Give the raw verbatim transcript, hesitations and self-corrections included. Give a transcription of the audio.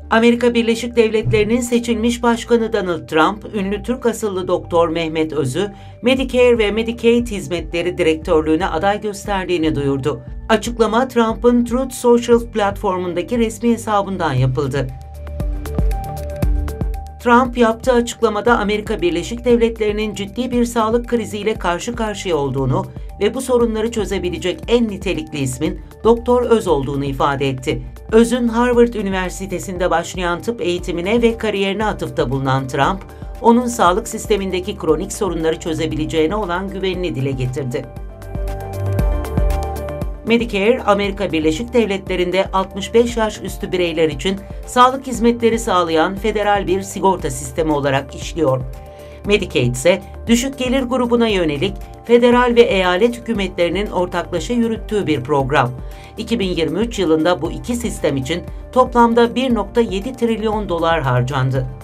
Amerika Birleşik Devletleri'nin seçilmiş başkanı Donald Trump, ünlü Türk asıllı doktor Mehmet Öz'ü Medicare ve Medicaid hizmetleri direktörlüğüne aday gösterdiğini duyurdu. Açıklama Trump'ın Truth Social platformundaki resmi hesabından yapıldı. Trump yaptığı açıklamada Amerika Birleşik Devletleri'nin ciddi bir sağlık kriziyle karşı karşıya olduğunu ve bu sorunları çözebilecek en nitelikli ismin Doktor Öz olduğunu ifade etti. Öz'ün Harvard Üniversitesi'nde başlayan tıp eğitimine ve kariyerine atıfta bulunan Trump, onun sağlık sistemindeki kronik sorunları çözebileceğine olan güvenini dile getirdi. Medicare, Amerika Birleşik Devletleri'nde altmış beş yaş üstü bireyler için sağlık hizmetleri sağlayan federal bir sigorta sistemi olarak işliyor. Medicaid ise düşük gelir grubuna yönelik federal ve eyalet hükümetlerinin ortaklaşa yürüttüğü bir program. iki bin yirmi üç yılında bu iki sistem için toplamda bir virgül yedi trilyon dolar harcandı.